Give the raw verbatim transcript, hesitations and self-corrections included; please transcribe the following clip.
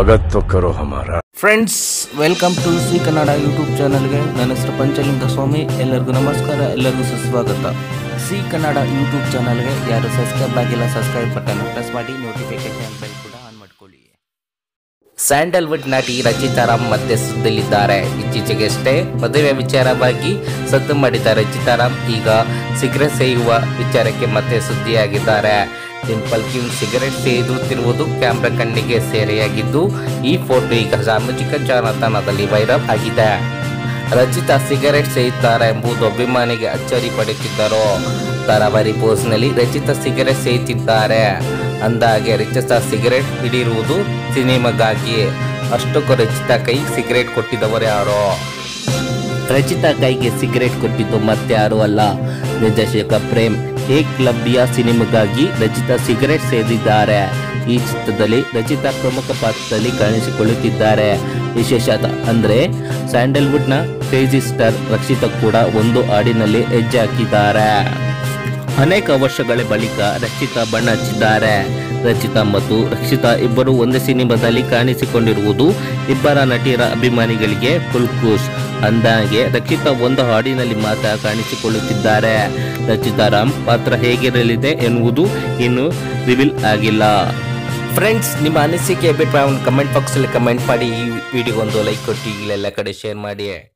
स्वागत तो करो हमारा। Friends, welcome to C Kannada YouTube ಚಾನಲ್ಗೆ. ನನ್ನ ಹೆಸರು ಪಂಚಲಿಂಗ ಸ್ವಾಮಿ. ಎಲ್ಲರಿಗೂ ನಮಸ್ಕಾರ, ಎಲ್ಲರಿಗೂ ಸುಸ್ವಾಗತ. ಸಿ ಕನ್ನಡ ಯೂಟ್ಯೂಬ್ ಚಾನಲ್ಗೆ ಯಾರು ಸಬ್ಸ್ಕ್ರೈಬ್ ಆಗಿಲ್ಲ, ಸಬ್ಸ್ಕ್ರೈಬ್ ಬಟನ್ ಪ್ರೆಸ್ ಮಾಡಿ, ನೋಟಿಫಿಕೇಶನ್ ಬೆಲ್ ಕೂಡ ಆನ್ ಮಾಡ್ಕೊಳ್ಳಿ. ಸ್ಯಾಂಡಲ್ವುಡ್ ನಟಿ ರಚಿತಾ ರಾಮ್ ಮತ್ತೆ ಸುದ್ದಿಲಿದ್ದಾರೆ. ಇತ್ತೀಚೆಗಷ್ಟೇ ಮದುವೆ ವಿಚಾರವಾಗಿ ಸದ್ದು ಮಾಡಿದ ರಚಿತಾ ರಾಮ್ ಈಗ ಸಿಗರೆಟ್ ಸೇಯುವ ವಿಚಾರಕ್ಕೆ ಮತ್ತೆ ಸುದ್ದಿಯಾಗಿದ್ದಾರೆ. ಡಿಂಪಲ್ ಕಿಂಗ್ ಸಿಗರೆಟ್ ಸೇದುತ್ತಿರುವುದು ಕ್ಯಾಮ್ರಾ ಕಣ್ಣಿಗೆ ಸೆರೆಯಾಗಿದ್ದು, ಈ ಫೋಟೋ ಈಗ ಸಾಮಾಜಿಕ ಜಾಲತಾಣದಲ್ಲಿ ವೈರಲ್ ಆಗಿದೆ. ರಚಿತಾ ಸಿಗರೆಟ್ ಸೇಯುತ್ತಾರೆ ಎಂಬುದು ಅಭಿಮಾನಿಗೆ ಅಚ್ಚರಿ ಪಡುತ್ತಿದ್ದರು. ತರಾವರಿ ಪೋಸ್ನಲ್ಲಿ ರಚಿತಾ ಸಿಗರೆಟ್ ಸೇಯುತ್ತಿದ್ದಾರೆ. ಅಂದಾಗೆ ರಚಿತಾ ಸಿಗರೆಟ್ ಹಿಡಿರುವುದು ಸಿನಿಮಾಗಾಗಿ. ಅಷ್ಟಕ್ಕೂ ರಚಿತಾ ಕೈ ಸಿಗರೆಟ್ ಕೊಟ್ಟಿದ್ದವರು ಯಾರೋ? ರಚಿತಾ ಕೈಗೆ ಸಿಗರೆಟ್ ಕೊಟ್ಟಿದ್ದು ಮತ್ತೆ ಯಾರು ಅಲ್ಲ, ನಿರ್ದೇಶಕ ಪ್ರೇಮ್ ಏಕಲವ್ಯ ಸಿನಿಮಾಗಾಗಿ ರಚಿತಾ ಸಿಗರೆಟ್ ಸೇದಿದ್ದಾರೆ. ಈ ಚಿತ್ರದಲ್ಲಿ ರಚಿತಾ ಪ್ರಮುಖ ಪಾತ್ರದಲ್ಲಿ ಕಾಣಿಸಿಕೊಳ್ಳುತ್ತಿದ್ದಾರೆ. ವಿಶೇಷ ಅಂದ್ರೆ ಸ್ಯಾಂಡಲ್ವುಡ್ ನ ಕ್ರೇಜಿ ಸ್ಟಾರ್ ರಕ್ಷಿತಾ ಕೂಡ ಒಂದು ಹಾಡಿನಲ್ಲಿ ಹೆಜ್ಜೆ ಹಾಕಿದ್ದಾರೆ. ಅನೇಕ ವರ್ಷಗಳ ಬಳಿಕ ರಕ್ಷಿತಾ ಬಣ್ಣ ಹಚ್ಚಿದ್ದಾರೆ. ರಚಿತಾ ಮತ್ತು ರಕ್ಷಿತಾ ಇಬ್ಬರು ಒಂದೇ ಸಿನಿಮಾದಲ್ಲಿ ಕಾಣಿಸಿಕೊಂಡಿರುವುದು ಇಬ್ಬರ ನಟಿಯರ ಅಭಿಮಾನಿಗಳಿಗೆ ಫುಲ್ ಖುಷ್. ಅಂದಾಗೆ ರಕ್ಷಿತಾ ಒಂದು ಹಾಡಿನಲ್ಲಿ ಮಾತ್ರ ಕಾಣಿಸಿಕೊಳ್ಳುತ್ತಿದ್ದಾರೆ. ರಚಿತಾ ರಾಮ್ ಪಾತ್ರ ಹೇಗಿರಲಿದೆ ಎನ್ನುವುದು ಇನ್ನು ರಿವೀಲ್ ಆಗಿಲ್ಲ. ಫ್ರೆಂಡ್ಸ್, ನಿಮ್ಮ ಅನಿಸಿಕೆ ಅಭಿಪ್ರಾಯವನ್ನು ಕಮೆಂಟ್ ಬಾಕ್ಸ್ ಅಲ್ಲಿ ಕಮೆಂಟ್ ಮಾಡಿ. ಈ ವಿಡಿಯೋ ಒಂದು ಲೈಕ್ ಕೊಟ್ಟು ಈಗಲೆಲ್ಲ ಕಡೆ ಶೇರ್ ಮಾಡಿ.